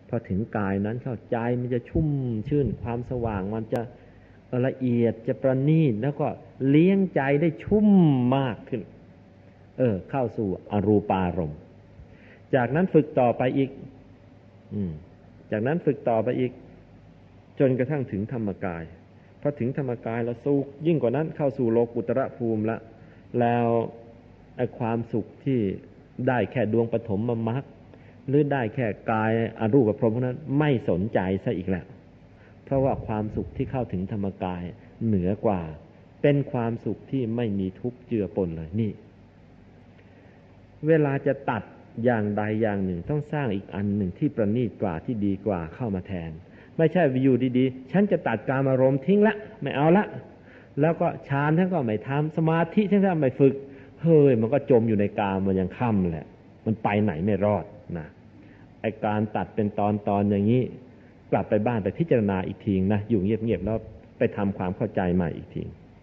พอถึงกายนั้นเข้าใจมันจะชุ่มชื่นความสว่างมันจะละเอียดจะประณีตแล้วก็เลี้ยงใจได้ชุ่มมากขึ้นเข้าสู่อรูปารมณ์จากนั้นฝึกต่อไปอีกจากนั้นฝึกต่อไปอีกจนกระทั่งถึงธรรมกายพอถึงธรรมกายแล้วสุขยิ่งกว่านั้นเข้าสู่โลกุตระภูมิแล้วไอ้ความสุขที่ได้แค่ดวงปฐมมรรคหรือได้แค่กายอรูปพรหมนั้นไม่สนใจซะอีกแล้วเพราะว่าความสุขที่เข้าถึงธรรมกายเหนือกว่าเป็นความสุขที่ไม่มีทุกข์เจือปนเลยนี่เวลาจะตัดอย่างใดอย่างหนึ่งต้องสร้างอีกอันหนึ่งที่ประณีตกว่าที่ดีกว่าเข้ามาแทนไม่ใช่อยู่ดีๆฉันจะตัดกามารมณ์ทิ้งละไม่เอาละแล้วก็ฌานท่านก็ไม่ทำสมาธิท่านก็ไม่ฝึกเฮ้ยมันก็จมอยู่ในกามมันยังค่ำแหละมันไปไหนไม่รอดนะไอ้การตัดเป็นตอนอย่างนี้กลับไปบ้านไปพิจารณาอีกทีนะอยู่เงียบๆแล้วไปทำความเข้าใจใหม่อีกที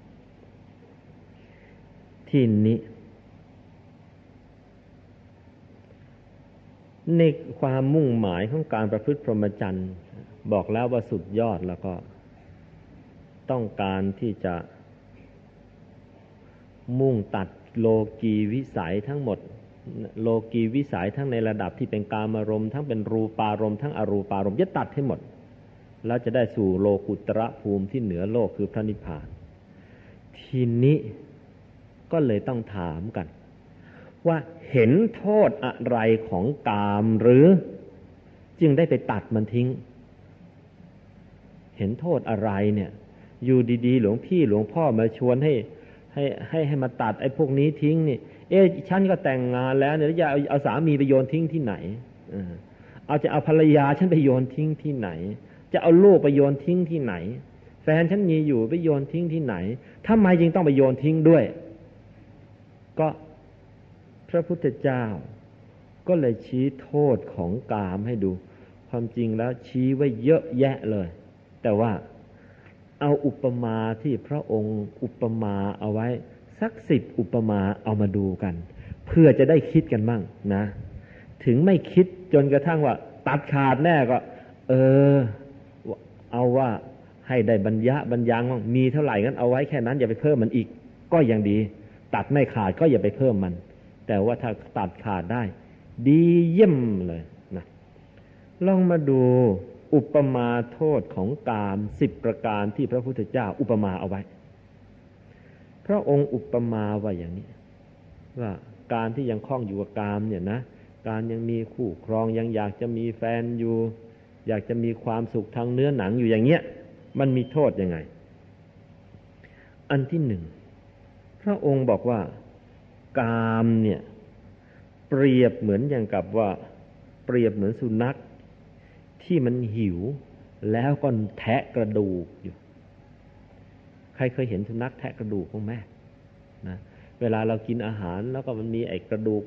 ทีนี้ในความมุ่งหมายของการประพฤติพรหมจรรย์บอกแล้วว่าสุดยอดแล้วก็ต้องการที่จะมุ่งตัดโลกีวิสัยทั้งหมดโลกีวิสัยทั้งในระดับที่เป็นกามารมณ์ทั้งเป็นรูปารมณ์ทั้งอรูปารมณ์จะตัดให้หมดแล้วจะได้สู่โลกุตระภูมิที่เหนือโลกคือพระนิพพานทีนี้ก็เลยต้องถามกันว่าเห็นโทษอะไรของกามหรือจึงได้ไปตัดมันทิ้งเห็นโทษอะไรเนี่ยอยู่ดีๆหลวงพี่หลวงพ่อมาชวนให้มาตัดไอ้พวกนี้ทิ้งนี่ฉันก็แต่งงานแล้วเนี่ยจะเอาสามีไปโยนทิ้งที่ไหนจะเอาภรรยาฉันไปโยนทิ้งที่ไหนจะเอาลูกไปโยนทิ้งที่ไหนแฟนฉันมีอยู่ไปโยนทิ้งที่ไหนทำไมจึงต้องไปโยนทิ้งด้วยก็พระพุทธเจ้าก็เลยชี้โทษของกามให้ดูความจริงแล้วชี้ไว้เยอะแยะเลยแต่ว่าเอาอุปมาที่พระองค์อุปมาเอาไว้สัก10 อุปมาเอามาดูกันเพื่อจะได้คิดกันมั่งนะถึงไม่คิดจนกระทั่งว่าตัดขาดแน่ก็เอาว่าให้ได้บรรยังมั่งมีเท่าไหร่งั้นเอาไว้แค่นั้นอย่าไปเพิ่มมันอีกก็ยังดีตัดไม่ขาดก็อย่าไปเพิ่มมันแต่ว่าถ้าตัดขาดได้ดีเยี่ยมเลยนะลองมาดูอุปมาโทษของกาม10 ประการที่พระพุทธเจ้าอุปมาเอาไว้พระองค์อุปมาว่าอย่างนี้ว่าการที่ยังคล้องอยู่กับกามเนี่ยนะการยังมีคู่ครองยังอยากจะมีแฟนอยู่อยากจะมีความสุขทางเนื้อหนังอยู่อย่างเงี้ยมันมีโทษยังไงอันที่1พระองค์บอกว่ากามเนี่ยเปรียบเหมือนอย่างกับว่าเปรียบเหมือนสุนัขที่มันหิวแล้วก็แทะกระดูกอยู่ใครเคยเห็นสุนัขแทะกระดูกบ้างไหมนะเวลาเรากินอาหารแล้วก็มันมีไอ้กระดูก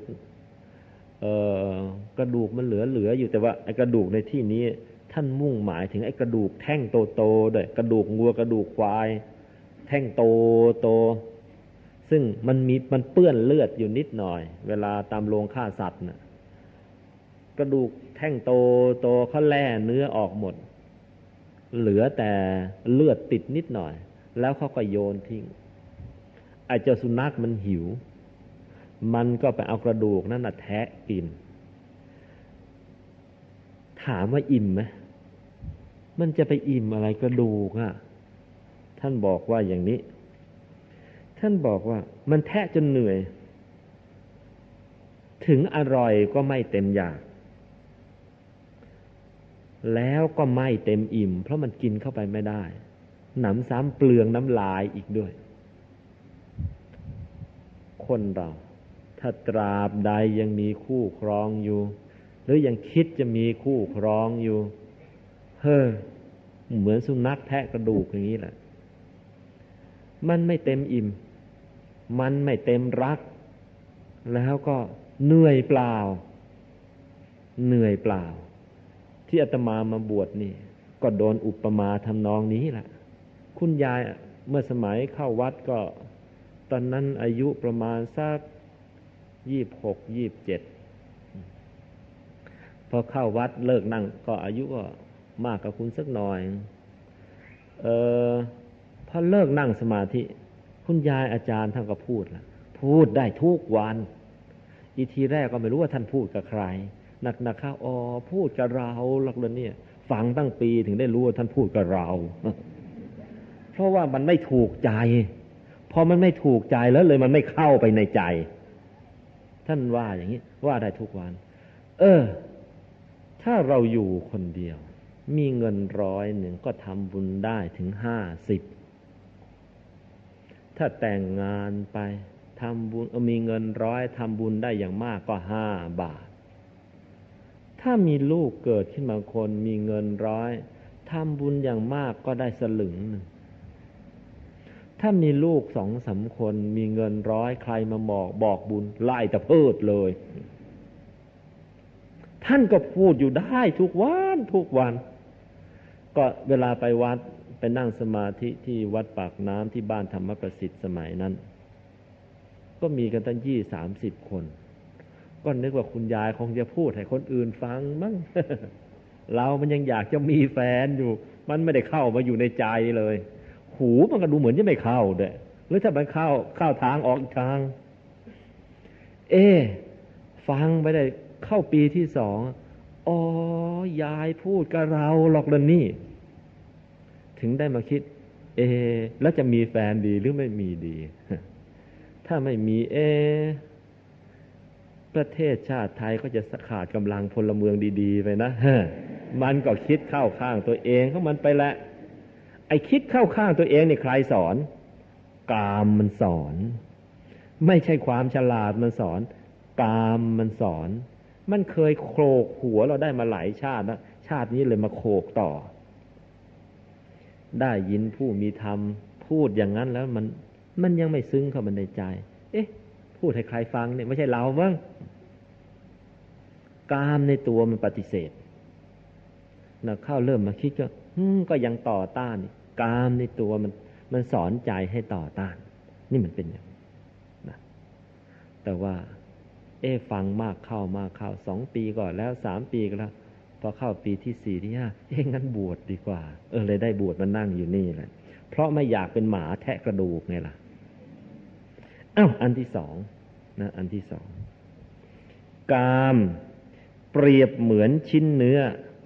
กระดูกมันเหลืออยู่แต่ว่าไอ้กระดูกในที่นี้ท่านมุ่งหมายถึงไอ้กระดูกแท่งโตๆด้วยกระดูกงัวกระดูกควายแท่งโตซึ่งมันเปื้อนเลือดอยู่นิดหน่อยเวลาตามโรงฆ่าสัตว์น่ะกระดูกแท่งโตเขาแล่เนื้อออกหมดเหลือแต่เลือดติดนิดหน่อยแล้วเขาก็โยนทิ้งไอ้เจ้าสุนัขมันหิวมันก็ไปเอากระดูกนั่นน่ะแทะกินถามว่าอิ่มไหมมันจะไปอิ่มอะไรกระดูกอ่ะท่านบอกว่าอย่างนี้ท่านบอกว่ามันแทะจนเหนื่อยถึงอร่อยก็ไม่เต็มอยากแล้วก็ไม่เต็มอิ่มเพราะมันกินเข้าไปไม่ได้หนำซ้ำเปลืองน้ำลายอีกด้วยคนเราถ้าตราบใดยังมีคู่ครองอยู่หรือยังคิดจะมีคู่ครองอยู่เหมือนสุนัขแทะกระดูกอย่างนี้แหละมันไม่เต็มอิ่มมันไม่เต็มรักแล้วก็เหนื่อยเปล่าที่อาตมามาบวชนี่ก็โดนอุปมาทำนองนี้แหละคุณยายเมื่อสมัยเข้าวัดก็ตอนนั้นอายุประมาณสัก26-27 พอเข้าวัดเลิกนั่งก็อายุก็มากกว่าคุณสักหน่อยพอเลิกนั่งสมาธิคุณยายอาจารย์ท่านก็พูดละพูดได้ทุกวันอีทีแรกก็ไม่รู้ว่าท่านพูดกับใครหนักๆเข้าพูดกับเราหรอกเลยเนี่ยฟังตั้งปีถึงได้รู้ว่าท่านพูดกับเราเพราะว่ามันไม่ถูกใจพอมันไม่ถูกใจแล้วเลยมันไม่เข้าไปในใจท่านว่าอย่างนี้ว่าได้ทุกวันถ้าเราอยู่คนเดียวมีเงิน100ก็ทำบุญได้ถึง50ถ้าแต่งงานไปทำบุญมีเงิน100ทำบุญได้อย่างมากก็5 บาทถ้ามีลูกเกิดขึ้นมาคนมีเงิน100ทำบุญอย่างมากก็ได้สลึงหนึ่งถ้ามีลูก2-3 คนมีเงิน100ใครมาบอกบุญไล่ตะเพิดเลยท่านก็พูดอยู่ได้ทุกวันก็เวลาไปวัดไปนั่งสมาธิที่วัดปากน้ำที่บ้านธรรมประสิทธิ์สมัยนั้นก็มีกันตั้ง20-30 คนก็นึกว่าคุณยายคงจะพูดให้คนอื่นฟังมั้ง เรามันยังอยากจะมีแฟนอยู่มันไม่ได้เข้ามาอยู่ในใจเลยหูมันก็ดูเหมือนจะไม่เข้าด้วยหรือถ้ามันเข้าทางออกอีกทางฟังไปได้เข้าปีที่2ยายพูดกับเราหรอกเลยนี่ถึงได้มาคิดแล้วจะมีแฟนดีหรือไม่มีดี ถ้าไม่มีประเทศชาติไทยก็จะขาดกำลังพลเมืองดีๆไปนะ มันก็คิดเข้าข้างตัวเองของมันไปแล้วไอ้คิดเข้าข้างตัวเองนี่ใครสอนกามมันสอนไม่ใช่ความฉลาดมันสอนกามมันสอนมันเคยโขกหัวเราได้มาหลายชาติแล้วชาตินี้เลยมาโขกต่อได้ยินผู้มีธรรมพูดอย่างนั้นแล้วมันยังไม่ซึ้งเข้ามาในใจพูดให้ใครฟังเนี่ยไม่ใช่เรามั้งกามในตัวมันปฏิเสธนะเข้าเริ่มมาคิดก็ยังต่อต้านกามในตัวมันสอนใจให้ต่อต้านนี่มันเป็นอย่างนะแต่ว่าฟังมากเข้า2 ปีก่อนแล้ว3 ปีก็แล้วพอเข้าปีที่4ที่5งั้นบวชดีกว่าเลยได้บวชมานั่งอยู่นี่แหละเพราะไม่อยากเป็นหมาแทะกระดูกไงล่ะอันที่2นะอันที่2กามเปรียบเหมือนชิ้นเนื้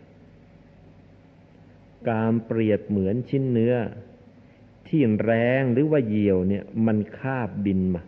อกามเปรียบเหมือนชิ้นเนื้อที่แรงหรือว่าเหยี่ยวเนี่ยมันคาบบินมา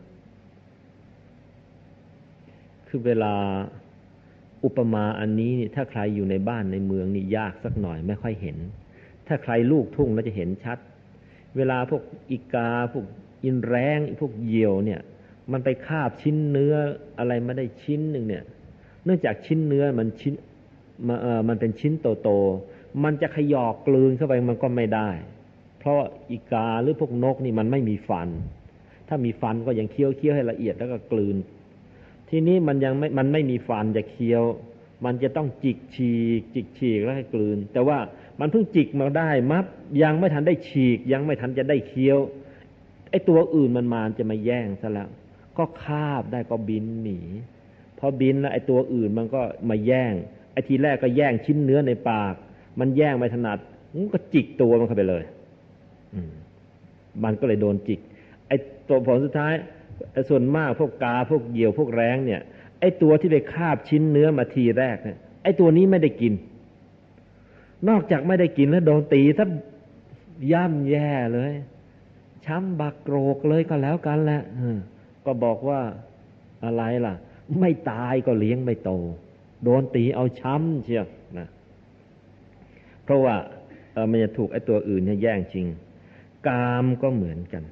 คือเวลาอุปมาอันนี้นี่ถ้าใครอยู่ในบ้านในเมืองนี่ยากสักหน่อยไม่ค่อยเห็นถ้าใครลูกทุ่งแล้วจะเห็นชัดเวลาพวกอีกาพวกอินแรงพวกเหยี่ยวเนี่ยมันไปคาบชิ้นเนื้ออะไรมาได้ชิ้นหนึ่งเนี่ยเนื่องจากชิ้นเนื้อมันเป็นชิ้นโตๆมันจะขยอกกลืนเข้าไปมันก็ไม่ได้เพราะอีกาหรือพวกนกนี่มันไม่มีฟันถ้ามีฟันก็ยังเคี้ยวให้ละเอียดแล้วก็กลืนทีนี้มันไม่มีฟันจะเคี้ยวมันจะต้องจิกฉีกแล้วให้กลืนแต่ว่ามันเพิ่งจิกมาได้ยังไม่ทันได้ฉีกยังไม่ทันจะได้เคี้ยวไอ้ตัวอื่นมันมาจะมาแย่งซะแล้วก็คาบได้ก็บินหนีพอบินแล้วไอ้ตัวอื่นมันก็มาแย่งไอ้ทีแรกก็แย่งชิ้นเนื้อในปากมันแย่งไม่ถนัดมันก็จิกตัวมันเข้าไปเลยมันก็เลยโดนจิกไอ้ตัวผลสุดท้ายส่วนมากพวกกาพวกเหยี่ยวพวกแร้งเนี่ยไอ้ตัวที่ไปคาบชิ้นเนื้อมาทีแรกเนี่ยไอ้ตัวนี้ไม่ได้กินนอกจากไม่ได้กินแล้วโดนตีถ้าย่ำแย่เลยช้ำบักโกรกเลยก็แล้วกันแหละก็บอกว่าอะไรล่ะไม่ตายก็เลี้ยงไม่โตโดนตีเอาช้ำเชียวนะเพราะว่ามันจะถูกไอ้ตัวอื่นเนี่ยแย่งจริงกามก็เหมือนกัน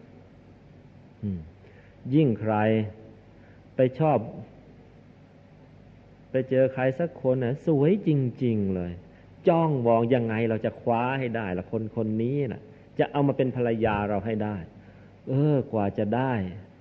ยิ่งใครไปชอบไปเจอใครสักคนน่ะสวยจริงๆเลยจ้องมองยังไงเราจะคว้าให้ได้ละคนนี้น่ะจะเอามาเป็นภรรยาเราให้ได้กว่าจะได้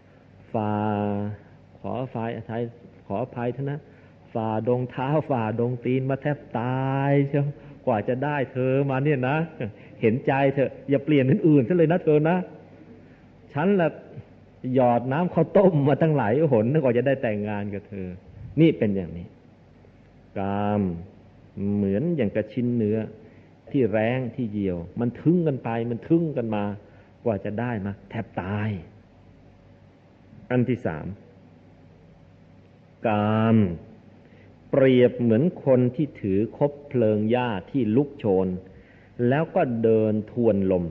ขออภัยเถอะนะฝ่าดงเท้าฝ่าดงตีนมาแทบตายเชียวกว่าจะได้เธอมาเนี่ยนะเห็นใจเธออย่าเปลี่ยนอื่นๆซะเลยนะเธอนะฉันละหยอดน้ำข้าวต้มมาตั้งหลายหนกว่าจะได้แต่งงานกับเธอนี่เป็นอย่างนี้กามเหมือนอย่างกระชิ้นเนื้อที่แรงที่เหี่ยวมันทึ่งกันไปมันทึ่งกันมากว่าจะได้มาแทบตายอันที่สามกามเปรียบเหมือนคนที่ถือคบเพลิงหญ้าที่ลุกโชนแล้วก็เดินทวนลม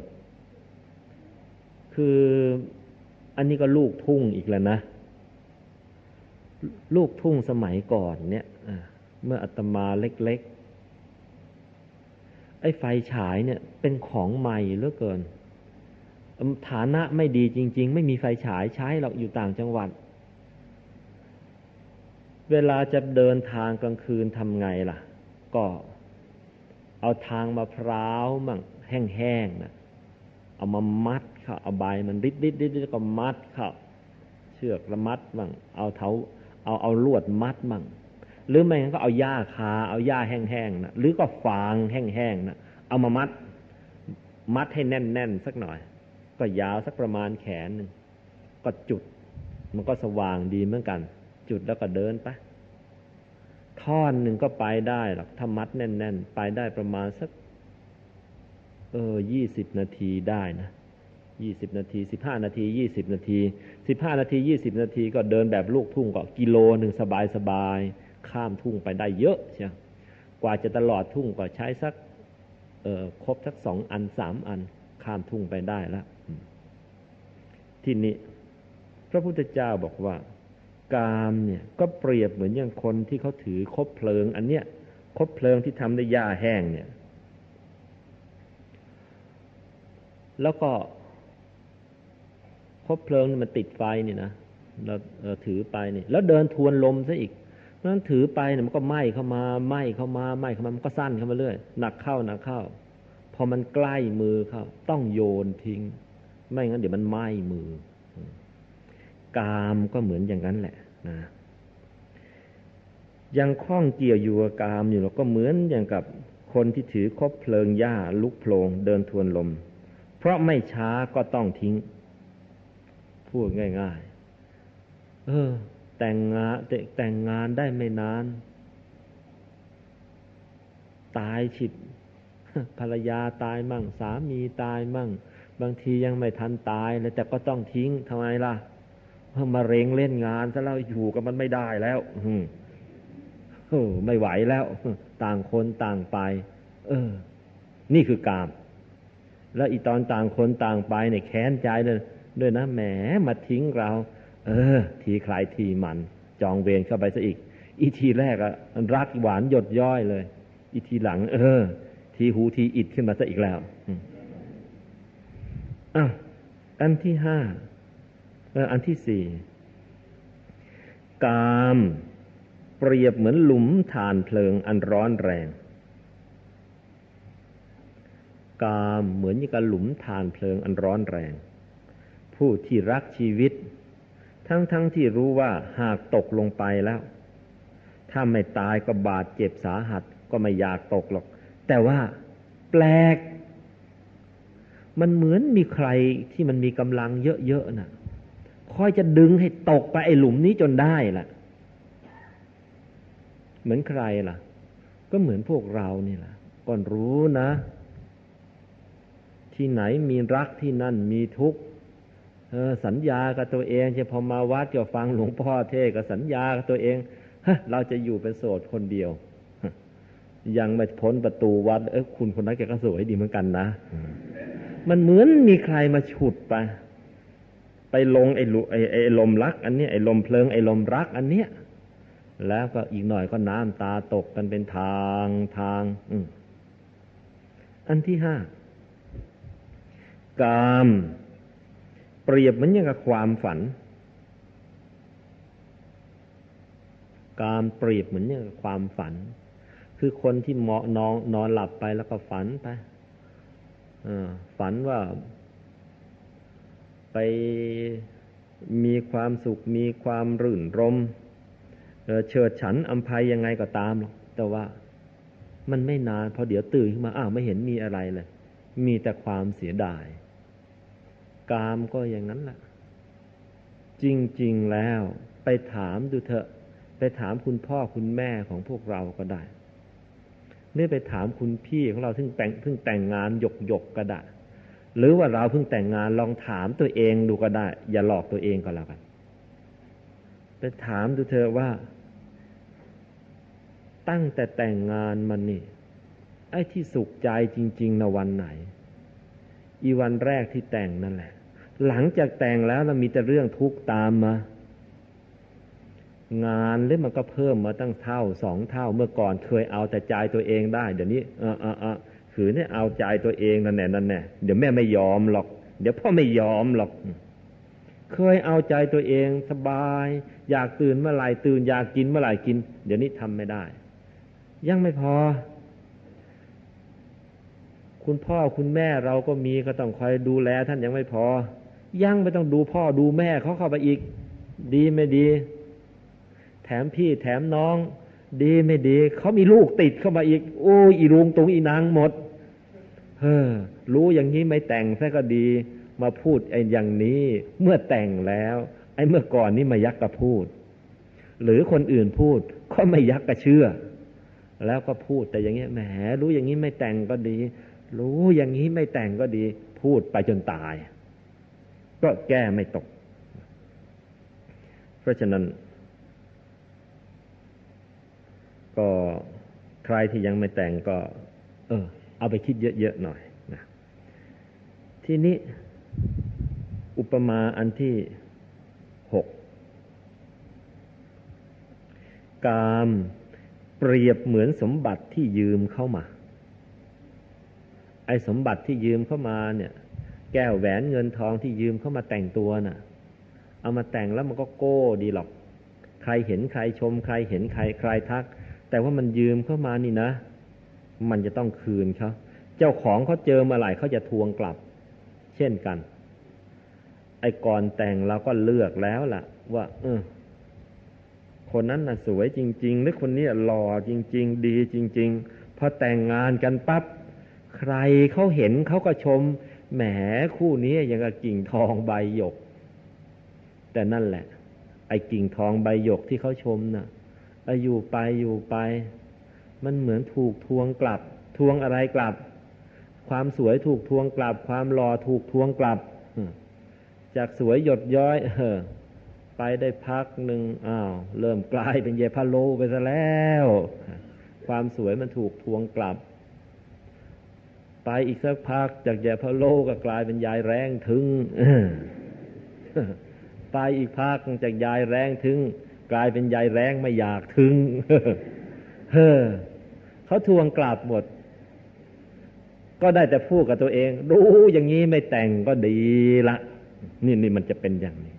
คืออันนี้ก็ลูกทุ่งอีกแล้วนะลูกทุ่งสมัยก่อนเนี่ยเมื่ออาตมาเล็กๆไอ้ไฟฉายเนี่ยเป็นของใหม่เหลือเกินฐานะไม่ดีจริงๆไม่มีไฟฉายใช้หรอกอยู่ต่างจังหวัดเวลาจะเดินทางกลางคืนทำไงล่ะก็เอาทางมะพร้าวมั่งแห้งๆนะเอามามัดเข้าเอาใบมันริดๆๆก็มัดเข้าเชือกละมัดมั่งเอาลวดมัดมั่งหรือไม่งั้นก็เอาหญ้าคาเอาหญ้าแห้งๆนะหรือก็ฟางแห้งๆนะเอามามัดให้แน่นๆสักหน่อยก็ยาวสักประมาณแขนนึงก็จุดมันก็สว่างดีเหมือนกันจุดแล้วก็เดินไปท่อนหนึ่งก็ไปได้หรอกถ้ามัดแน่นๆไปได้ประมาณสัก20 นาทีได้นะ20 นาที15 นาที20 นาที15 นาที20 นาทีก็เดินแบบลูกทุ่งก็กิโลนึงสบายๆข้ามทุ่งไปได้เยอะเชียวกว่าจะตลอดทุ่งก็ใช้สักครบสัก2 อัน3 อันข้ามทุ่งไปได้แล้วที่นี้พระพุทธเจ้าบอกว่ากามเนี่ยก็เปรียบเหมือนอย่างคนที่เขาถือคบเพลิงอันเนี้ยคบเพลิงที่ทำด้วยหญ้าแห้งเนี่ยแล้วก็คบเพลิงมันติดไฟนี่นะเราถือไปนี่แล้วเดินทวนลมซะอีกเพราะฉะนั้นถือไปเนี่ยมันก็ไหม้เข้ามามันก็สั้นเข้ามาเรื่อยหนักเข้าพอมันใกล้มือเข้าต้องโยนทิ้งไม่งั้นเดี๋ยวมันไหม้มือกามก็เหมือนอย่างนั้นแหละนะยังคล้องเกี่ยวอยู่กับกามอยู่แล้วก็เหมือนอย่างกับคนที่ถือคบเพลิงหญ้าลุกโผลงเดินทวนลมเพราะไม่ช้าก็ต้องทิ้งพูดง่ายๆแต่งงานได้ไม่นานตายฉิบภรรยาตายมั่งสามีตายมั่งบางทียังไม่ทันตายเลยแต่ก็ต้องทิ้งทำไมล่ะมะเร็งเล่นงานซะแล้วอยู่กับมันไม่ได้แล้วไม่ไหวแล้วต่างคนต่างไปนี่คือกามแล้วอีตอนต่างคนต่างไปเนี่ยแค้นใจด้วยนะแหมมาทิ้งเราทีใครทีมันจองเวรเข้าไปซะอีกอีทีแรกอะรักหวานหยดย้อยเลยอีทีหลังทีหูทีอิดขึ้นมาซะอีกแล้วอันที่5อันที่4กามเปรียบเหมือนหลุมฐานเพลิงอันร้อนแรงกามเหมือนกับหลุมฐานเพลิงอันร้อนแรงผู้ที่รักชีวิตทั้งที่รู้ว่าหากตกลงไปแล้วถ้าไม่ตายก็บาดเจ็บสาหัสก็ไม่อยากตกหรอกแต่ว่าแปลกมันเหมือนมีใครที่มันมีกำลังเยอะๆน่ะคอยจะดึงให้ตกไปไอ้หลุมนี้จนได้ล่ะเหมือนใครล่ะก็เหมือนพวกเรานี่แหละก็รู้นะที่ไหนมีรักที่นั่นมีทุกข์สัญญากับตัวเองจะพอมาวัดก็ฟังหลวงพ่อเทศก็สัญญากับตัวเองเราจะอยู่เป็นโสดคนเดียวยังไม่พ้นประตูวัดคุณคนนั้นแกก็สวยดีเหมือนกันนะมันเหมือนมีใครมาฉุดไปลงไอ้ลมรักอันนี้ไอ้ลมเพลิงไอ้ลมรักอันเนี้ยแล้วก็อีกหน่อยก็น้ำตาตกกันเป็นทางอันที่5กามเปรียบเหมือนอย่างกับความฝันกามเปรียบเหมือนอย่างกับความฝันคือคนที่นอนหลับไปแล้วก็ฝันไปฝันว่าไปมีความสุขมีความรื่นรมเฉิดฉันอำไพยังไงก็ตามหรอกแต่ว่ามันไม่นานพอเดี๋ยวตื่นขึ้นมาไม่เห็นมีอะไรเลยมีแต่ความเสียดายกามก็อย่างนั้นแหละจริงๆแล้วไปถามดูเถอะไปถามคุณพ่อคุณแม่ของพวกเราก็ได้นี่ไปถามคุณพี่ของเราเพิ่งแต่งงานหยกก็ได้หรือว่าเราเพิ่งแต่งงานลองถามตัวเองดูก็ได้อย่าหลอกตัวเองก็แล้วกันไปถามดูเธอว่าตั้งแต่แต่งงานมันนี่ไอ้ที่สุขใจจริงๆนะวันไหนอีวันแรกที่แต่งนั่นแหละหลังจากแต่งแล้วมันมีแต่เรื่องทุกข์ตามมางานหรือมันก็เพิ่มมาตั้งเท่า2 เท่าเมื่อก่อนเคยเอาแต่ใจตัวเองได้เดี๋ยวนี้คือเนี่ยเอาใจตัวเองนั่นแน่เดี๋ยวแม่ไม่ยอมหรอกเดี๋ยวพ่อไม่ยอมหรอกเคยเอาใจตัวเองสบายอยากตื่นเมื่อไหร่ตื่นอยากกินเมื่อไหร่กินเดี๋ยวนี้ทำไม่ได้ยังไม่พอคุณพ่อคุณแม่เราก็มีก็ต้องคอยดูแลท่านยังไม่พอยังไม่ต้องดูพ่อดูแม่เขาเข้าไปอีกดีไม่ดีแถมพี่แถมน้องดีไม่ดีเขามีลูกติดเข้ามาอีกโอ้ยอีรุงตุงอีนางหมดรู้อย่างนี้ไม่แต่งซะก็ดีมาพูดไอ้อย่างนี้เมื่อแต่งแล้วไอ้เมื่อก่อนนี่มายักกระพูดหรือคนอื่นพูดก็ไม่ยักกระเชื่อแล้วก็พูดแต่อย่างนี้แหมรู้อย่างนี้ไม่แต่งก็ดีรู้อย่างนี้ไม่แต่งก็ดีพูดไปจนตายก็แก้ไม่ตกเพราะฉะนั้นก็ใครที่ยังไม่แต่งก็เอาไปคิดเยอะๆหน่อยนะทีนี้อุปมาอันที่6กามเปรียบเหมือนสมบัติที่ยืมเข้ามาไอ้สมบัติที่ยืมเข้ามาเนี่ยแก้วแหวนเงินทองที่ยืมเข้ามาแต่งตัวน่ะเอามาแต่งแล้วมันก็โก้ดีหรอกใครเห็นใครชมใครเห็นใครทักแต่ว่ามันยืมเข้ามานี่นะมันจะต้องคืนเขาเจ้าของเขาเจอเมื่อไหร่เขาจะทวงกลับเช่นกันไอ้ก่อนแต่งเราก็เลือกแล้วล่ะว่าคนนั้นน่ะสวยจริงๆหรือคนนี้หล่อจริงๆดีจริงๆพอแต่งงานกันปั๊บใครเขาเห็นเขาก็ชมแหมคู่นี้อย่างกับกิ่งทองใบหยกแต่นั่นแหละไอ้กิ่งทองใบหยกที่เขาชมน่ะอยู่ไปมันเหมือนถูกทวงกลับทวงอะไรกลับความสวยถูกทวงกลับความหล่อถูกทวงกลับจากสวยหยดย้อยไปได้พักหนึ่งเริ่มกลายเป็นเยพะโลไปซะแล้วความสวยมันถูกทวงกลับไปอีกสักพักจากเยพะโลก็กลายเป็นยายแรงถึงไปอีกพักจากยายแรงถึงกลายเป็นยายแรงไม่อยากถึงเขาทวงกลับหมดก็ได้แต่พูดกับตัวเองรู้อย่างนี้ไม่แต่งก็ดีละนี่มันจะเป็นอย่างนี้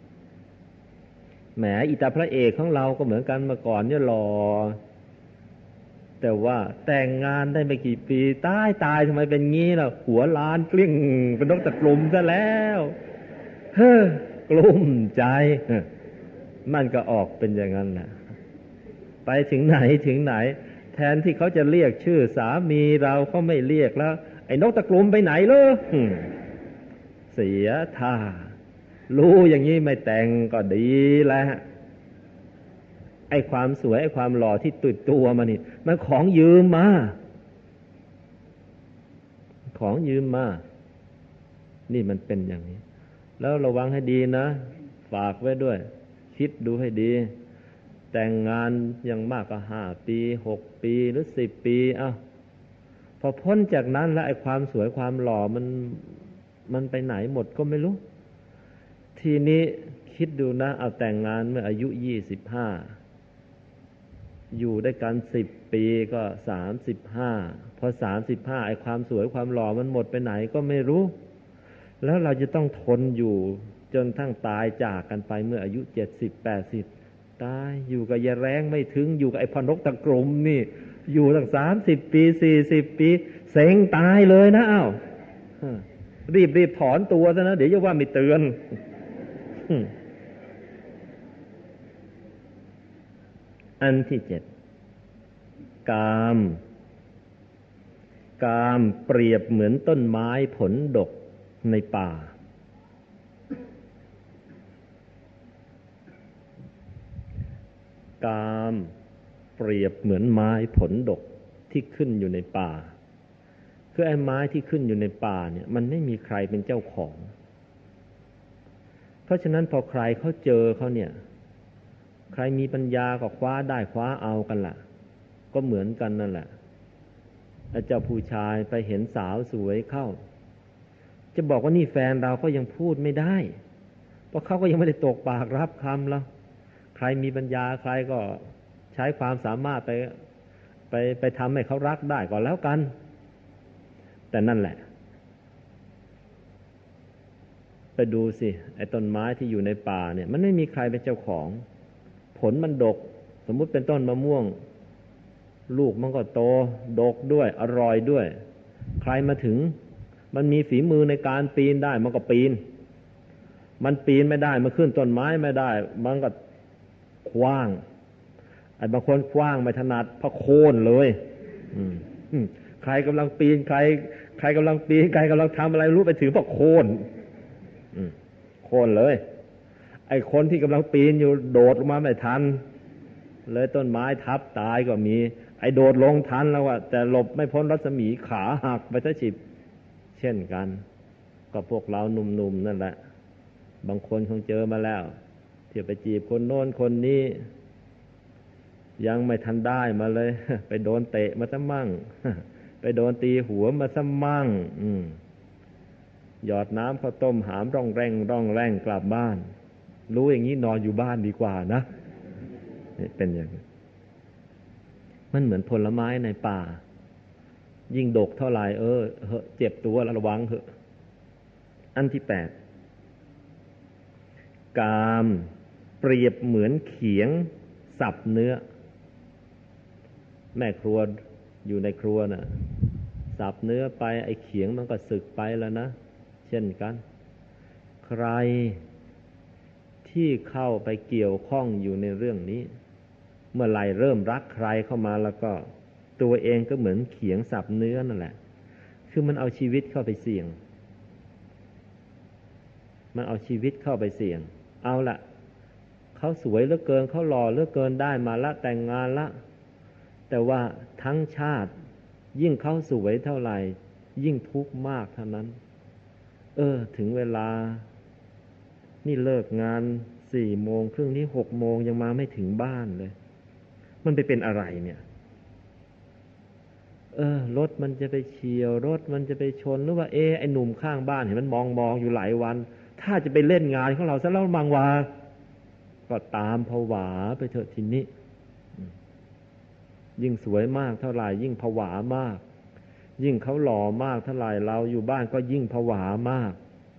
แหมอิตาพระเอกของเราก็เหมือนกันเมื่อก่อนเนี่ยหล่อแต่ว่าแต่งงานได้ไม่กี่ปีตายทำไมเป็นงี้ล่ะหัวล้านกลิ้งเป็นนกตะกลุ่มซะแล้วกลุ้มใจมันก็ออกเป็นอย่างนั้นแหละไปถึงไหนแทนที่เขาจะเรียกชื่อสามีเราเขาไม่เรียกแล้วไอ้นกตะกลุ่มไปไหนเลยเสียท่ารู้อย่างนี้ไม่แต่งก็ดีแล้วไอ้ความสวยไอ้ความหล่อที่ติดตัวมานี่มันของยืมมานี่มันเป็นอย่างนี้แล้วระวังให้ดีนะฝากไว้ด้วยคิดดูให้ดีแต่งงานอย่างมากก็5 ปี6 ปีหรือ10 ปีพอพ้นจากนั้นแล้วไอ้ความสวยความหล่อมันไปไหนหมดก็ไม่รู้ทีนี้คิดดูนะเอาแต่งงานเมื่ออายุ25อยู่ด้วยกัน10 ปีก็35พอ35ไอ้ความสวยความหล่อมันหมดไปไหนก็ไม่รู้แล้วเราจะต้องทนอยู่จนทั้งตายจากกันไปเมื่ออายุ70-80ตายอยู่กับยาแรงไม่ถึงอยู่กับไอ้พนกตะกรุมนี่อยู่ตั้ง30 ปี40 ปีเซ็งตายเลยนะรีบถอนตัวซะนะเดี๋ยวจะว่าไม่เตือนอันที่7กามเปรียบเหมือนต้นไม้ผลดกในป่ากามเปรียบเหมือนไม้ผลดกที่ขึ้นอยู่ในป่าคือไอ้ไม้ที่ขึ้นอยู่ในป่าเนี่ยมันไม่มีใครเป็นเจ้าของเพราะฉะนั้นพอใครเขาเจอเขาเนี่ยใครมีปัญญาก็คว้าได้คว้าเอากันล่ะก็เหมือนกันนั่นแหละเจ้าผู้ชายไปเห็นสาวสวยเข้าจะบอกว่านี่แฟนเราก็ยังพูดไม่ได้เพราะเขาก็ยังไม่ได้ตกปากรับคำแล้วใครมีปัญญาใครก็ใช้ความสามารถไปทำให้เขารักได้ก็แล้วกันแต่นั่นแหละไปดูสิไอ้ต้นไม้ที่อยู่ในป่าเนี่ยมันไม่มีใครเป็นเจ้าของผลมันดกสมมุติเป็นต้นมะม่วงลูกมันก็โตดกด้วยอร่อยด้วยใครมาถึงมันมีฝีมือในการปีนได้มันก็ปีนมันปีนไม่ได้มันขึ้นต้นไม้ไม่ได้มันก็คว้างไอ้บางคนคว้างไม่ถนัดพะโค่นเลยใครกำลังปีนใครกำลังปีนใครกำลังทำอะไรรู้ไปถือพะโค่นโค่นเลยไอ้คนที่กำลังปีนอยู่โดดลงมาไม่ทันเลยต้นไม้ทับตายก็มีไอ้โดดลงทันแล้วว่าแต่หลบไม่พ้นรัศมีขาหักไปซะฉิบเช่นกันก็พวกเราหนุ่มๆนั่นแหละบางคนคงเจอมาแล้วที่ไปจีบคนโน้นคนนี้ยังไม่ทันได้มาเลยไปโดนเตะมาซะมั่งไปโดนตีหัวมาซะมั่งหยอดน้ำข้าวต้มหามร่องแรงกลับบ้านรู้อย่างนี้นอนอยู่บ้านดีกว่านะเป็นอย่างนี้มันเหมือนผลไม้ในป่ายิ่งดกเท่าไหร่เจ็บตัวระวังเถอะอันที่ 8กามเปรียบเหมือนเขียงสับเนื้อแม่ครัวอยู่ในครัวน่ะสับเนื้อไปไอ้เขียงมันก็สึกไปแล้วนะเช่นกันใครที่เข้าไปเกี่ยวข้องอยู่ในเรื่องนี้เมื่อไหร่เริ่มรักใครเข้ามาแล้วก็ตัวเองก็เหมือนเขียงสับเนื้อนั่นแหละคือมันเอาชีวิตเข้าไปเสี่ยงมันเอาชีวิตเข้าไปเสี่ยงเอาละเขาสวยเหลือเกินเขาหล่อเหลือเกินได้มาละแต่งงานละแต่ว่าทั้งชาติยิ่งเขาสวยเท่าไหร่ยิ่งทุกข์มากเท่านั้นถึงเวลานี่เลิกงาน4 โมงครึ่งนี่6 โมงยังมาไม่ถึงบ้านเลยมันไปเป็นอะไรเนี่ยรถมันจะไปเฉี่ยวรถมันจะไปชนหรือว่าไอ้หนุ่มข้างบ้านเห็นมันมองอยู่หลายวันถ้าจะไปเล่นงานของเราซะแล้วบางวาก็ตามผวาไปเถอะทีนี้ยิ่งสวยมากเท่าไหร่ยิ่งผวามากยิ่งเขาหล่อมากเท่าไหร่เราอยู่บ้านก็ยิ่งผวามาก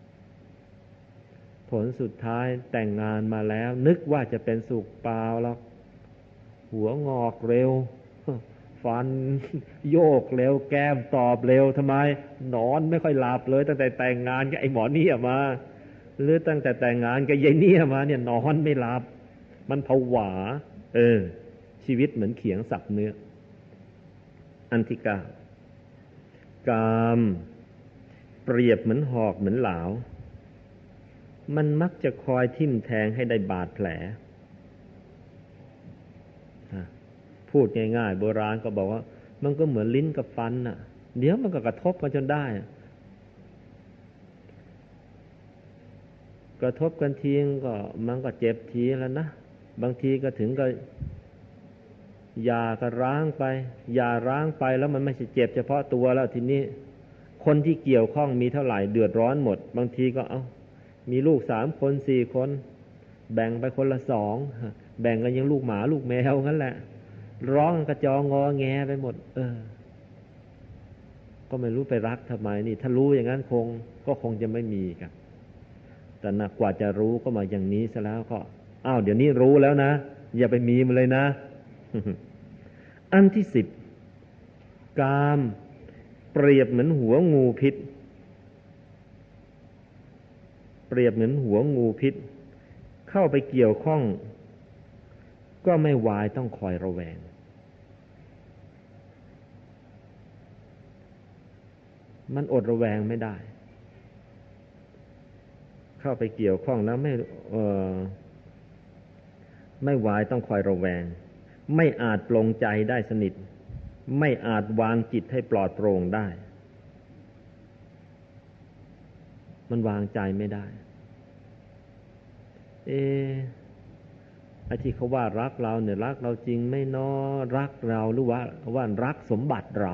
ผลสุดท้ายแต่งงานมาแล้วนึกว่าจะเป็นสุขเปล่าแล้วหัวงอกเร็วฟันโยกเร็วแก้มตอบเร็วทำไมนอนไม่ค่อยหลับเลยตั้งแต่แต่งงานกับไอ้หมอเนี่ยมาหรือตั้งแต่แต่งงานกับยายเนี่ยมาเนี่ยนอนไม่หลับมันผวาชีวิตเหมือนเขียงสับเนื้ออันที่ 9กามเปรียบเหมือนหอกเหมือนหลาวมันมักจะคอยทิ่มแทงให้ได้บาดแผลพูดง่ายๆโบราณก็บอกว่ามันก็เหมือนลิ้นกับฟันน่ะเดี๋ยวมันก็กระทบกันจนได้กระทบกันทีก็มันก็เจ็บทีแล้วนะบางทีก็ถึงก็ยาก็ร้างไปยาร้างไปแล้วมันไม่ใช่เจ็บเฉพาะตัวแล้วทีนี้คนที่เกี่ยวข้องมีเท่าไหร่เดือดร้อนหมดบางทีก็มีลูก3 คน4 คนแบ่งไปคนละ2แบ่งกันยังลูกหมาลูกแมวงั้นแหละร้องกระจองงอแงไปหมดก็ไม่รู้ไปรักทำไมนี่ถ้ารู้อย่างนั้นคงจะไม่มีครับแต่กว่าจะรู้ก็มาอย่างนี้ซะแล้วก็เดี๋ยวนี้รู้แล้วนะอย่าไปมีมันเลยนะ อันที่ 10กามเปรียบเหมือนหัวงูพิษเปรียบเหมือนหัวงูพิษเข้าไปเกี่ยวข้องก็ไม่วายต้องคอยระแวงมันอดระแวงไม่ได้เข้าไปเกี่ยวข้องแล้วไม่วายต้องคอยระแวงไม่อาจปลงใจได้สนิทไม่อาจวางจิตให้ปลอดโปร่งได้มันวางใจไม่ได้ไอ้ที่เขาว่ารักเราเนี่ยรักเราจริงไม่น้อรักเราหรือว่ารักสมบัติเรา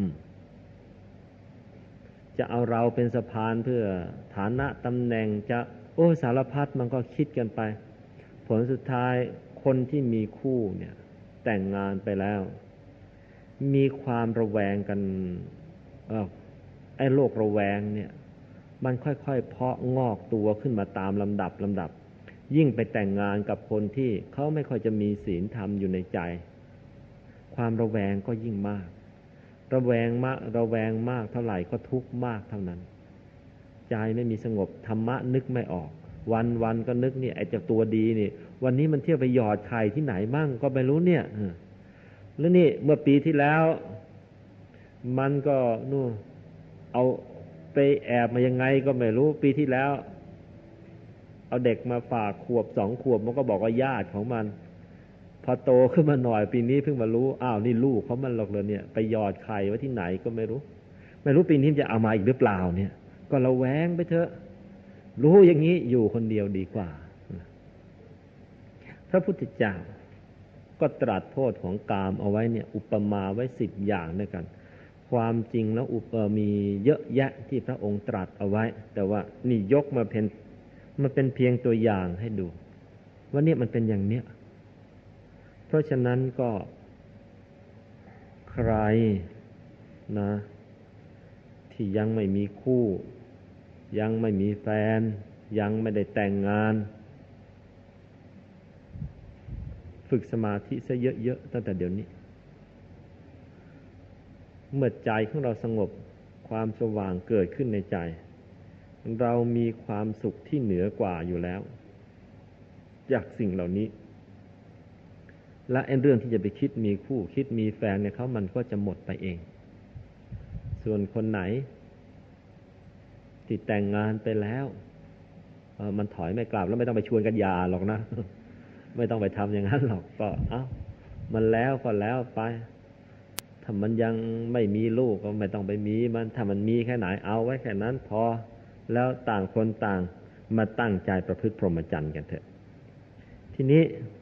จะเอาเราเป็นสะพานเพื่อฐานะตำแหน่งจะสารพัดมันก็คิดกันไปผลสุดท้ายคนที่มีคู่เนี่ยแต่งงานไปแล้วมีความระแวงกันไอ้โรคระแวงเนี่ยมันค่อยๆเพาะงอกตัวขึ้นมาตามลำดับยิ่งไปแต่งงานกับคนที่เขาไม่ค่อยจะมีศีลธรรมอยู่ในใจความระแวงก็ยิ่งมากระแวงมากเท่าไหร่ก็ทุกข์มากเท่านั้นใจไม่มีสงบธรรมะนึกไม่ออกวันก็นึกนี่ไอ้เจ้าตัวดีนี่วันนี้มันเที่ยวไปหยอดไข่ที่ไหนมั่งก็ไม่รู้เนี่ยแล้วนี่เมื่อปีที่แล้วมันก็นู่นเอาไปแอบมายังไงก็ไม่รู้ปีที่แล้วเอาเด็กมาฝากขวบ2 ขวบมันก็บอกว่าญาติของมันพอโตขึ้นมาหน่อยปีนี้เพิ่งมารู้อ้าวนี่ลูกเขามันหรอกเลยเนี่ยไปหยอดไข่ไว้ที่ไหนก็ไม่รู้ปีนี้จะเอามาอีกหรือเปล่าเนี่ยก็ระแวงไปเถอะรู้อย่างนี้อยู่คนเดียวดีกว่าพระพุทธเจ้าก็ตรัสโทษของกามเอาไว้เนี่ยอุปมาไว้10 อย่างด้วยกันความจริงแล้วมีเยอะแยะที่พระองค์ตรัสเอาไว้แต่ว่านี่ยกมาเป็นเพียงตัวอย่างให้ดูว่าเนี่ยมันเป็นอย่างเนี้ยเพราะฉะนั้นก็ใครนะที่ยังไม่มีคู่ยังไม่มีแฟนยังไม่ได้แต่งงานฝึกสมาธิซะเยอะๆตั้งแต่เดี๋ยวนี้เมื่อใจของเราสงบความสว่างเกิดขึ้นในใจเรามีความสุขที่เหนือกว่าอยู่แล้วจากสิ่งเหล่านี้และเรื่องที่จะไปคิดมีคู่คิดมีแฟนเนี่ยมันก็จะหมดไปเองส่วนคนไหนที่แต่งงานไปแล้วมันถอยไม่กลับแล้วไม่ต้องไปชวนกันหย่าหรอกนะไม่ต้องไปทำอย่างนั้นหรอกก็มันแล้วก็แล้วไปถ้ามันยังไม่มีลูกก็ไม่ต้องไปมีมันถ้ามันมีแค่ไหนเอาไว้แค่นั้นพอแล้วต่างคนต่างมาตั้งใจประพฤติพรหมจรรย์กันเถอะทีนี้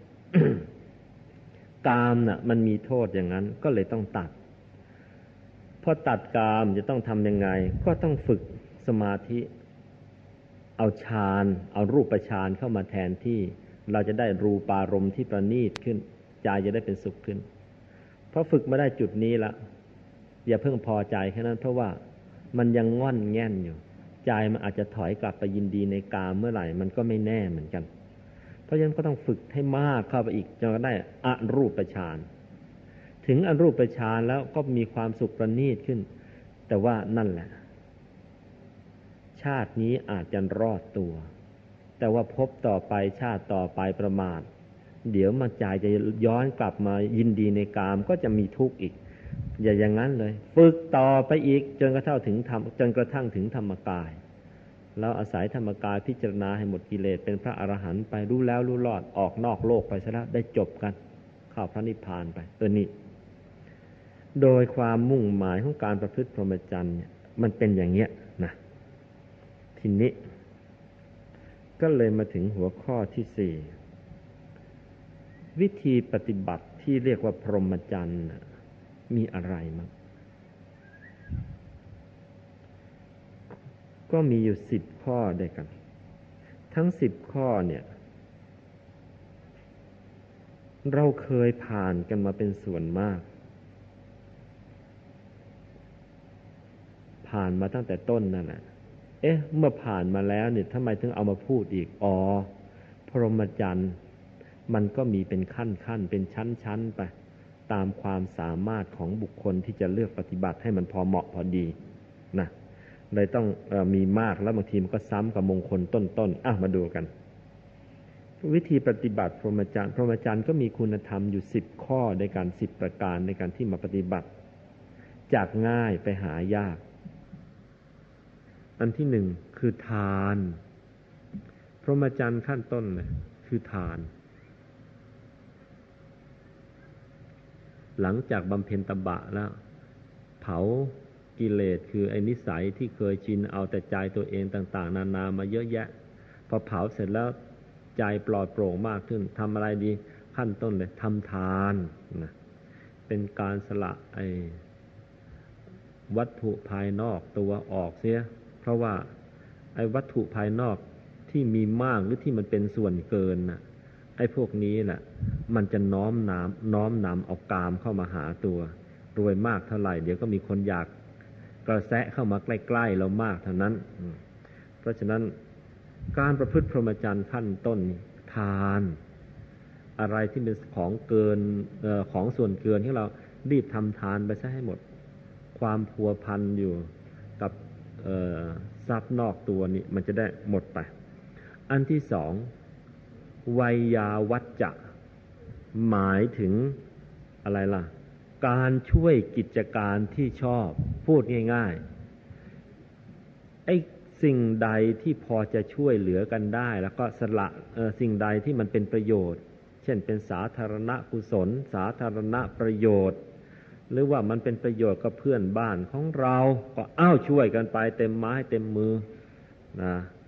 กามน่ะมันมีโทษอย่างนั้นก็เลยต้องตัดพอตัดกามจะต้องทำยังไงก็ต้องฝึกสมาธิเอาฌานเอารูปฌานเข้ามาแทนที่เราจะได้รูปารมณ์ที่ประณีตขึ้นใจจะได้เป็นสุขขึ้นเพราะฝึกมาได้จุดนี้ละอย่าเพิ่งพอใจแค่นั้นเพราะว่ามันยังง่อนแง่นอยู่ใจมันอาจจะถอยกลับไปยินดีในกามเมื่อไหร่มันก็ไม่แน่เหมือนกันเพราะฉะนั้นก็ต้องฝึกให้มากเข้าไปอีกจนได้อรูปฌานถึงอรูปฌานแล้วก็มีความสุขประณีตขึ้นแต่ว่านั่นแหละชาตินี้อาจจะรอดตัวแต่ว่าพบต่อไปชาติต่อไปประมาทเดี๋ยวมาใจจะย้อนกลับมายินดีในกามก็จะมีทุกข์อีกอย่าอย่างนั้นเลยฝึกต่อไปอีกจนกระทั่งถึงธรรมกายแล้วอาศัยธรรมกายพิจารณาให้หมดกิเลสเป็นพระอรหันต์ไปรู้แล้วรู้รอดออกนอกโลกไปซะแล้วได้จบกันเข้าพระนิพพานไปนี่โดยความมุ่งหมายของการประพฤติพรหมจรรย์เนี่ยมันเป็นอย่างเงี้ยนะทีนี้ก็เลยมาถึงหัวข้อที่4วิธีปฏิบัติที่เรียกว่าพรหมจรรย์มีอะไรมั้งก็มีอยู่10 ข้อด้วยกันทั้ง10 ข้อเนี่ยเราเคยผ่านกันมาเป็นส่วนมากผ่านมาตั้งแต่ต้นนั่นแหละเมื่อผ่านมาแล้วเนี่ยทำไมถึงเอามาพูดอีกพรหมจรรย์มันก็มีเป็นขั้นเป็นชั้นไปตามความสามารถของบุคคลที่จะเลือกปฏิบัติให้มันพอเหมาะพอดีนะเลยต้องมีมากแล้วบางทีมันก็ซ้ำกับมงคลต้นมาดูกันวิธีปฏิบัติพรหมจรรย์ก็มีคุณธรรมอยู่10 ข้อในการ10 ประการในการที่มาปฏิบัติจากง่ายไปหายากอันที่1คือทานพรหมจรรย์ขั้นต้นเลยคือทานหลังจากบำเพ็ญตบะแล้วเผากิเลสคือไอ้นิสัยที่เคยชินเอาแต่ใจตัวเองต่างๆนานามาเยอะแยะพอเผาเสร็จแล้วใจปลอดโปร่งมากขึ้นทำอะไรดีขั้นต้นเลยทำทานนะเป็นการสละไอ้วัตถุภายนอกตัวออกเสียเพราะว่าไอ้วัตถุภายนอกที่มีมากหรือที่มันเป็นส่วนเกินน่ะไอ้พวกนี้น่ะมันจะน้อมนำเอากามเข้ามาหาตัวรวยมากเท่าไหร่เดี๋ยวก็มีคนอยากกระแสะเข้ามาใกล้ๆเรามากเท่านั้นเพราะฉะนั้นการประพฤติพรหมจรรย์ขั้นต้นทานอะไรที่เป็นของเกินของส่วนเกินที่เรารีบทำทานไปซะให้หมดความพัวพันอยู่กับทรัพย์นอกตัวนี้มันจะได้หมดไปอันที่สองไวยาวัจจะหมายถึงอะไรล่ะการช่วยกิจการที่ชอบพูดง่ายๆไอ้สิ่งใดที่พอจะช่วยเหลือกันได้แล้วก็สละสิ่งใดที่มันเป็นประโยชน์เช่นเป็นสาธารณกุศลสาธารณประโยชน์หรือว่ามันเป็นประโยชน์กับเพื่อนบ้านของเราก็ช่วยกันไปเต็มไม้เต็มมือนะ